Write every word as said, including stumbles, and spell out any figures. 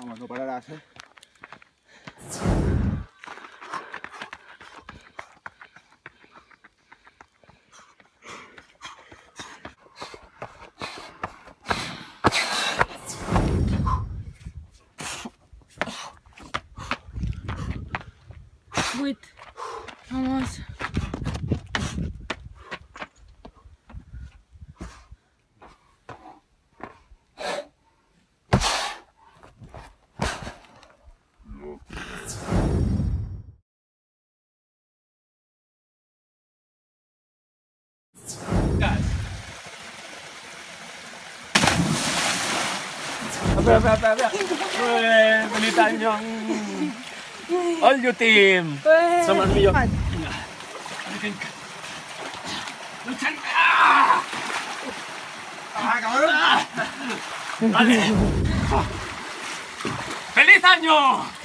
Vamos, no pararás, ¿eh? Wait. Vamos. Apa, apa, apa, apa. Weh, balitanya. All you team. Sama kami yun. Lucan. Ah! Ah, cabrón. Vale. ¡Feliz año!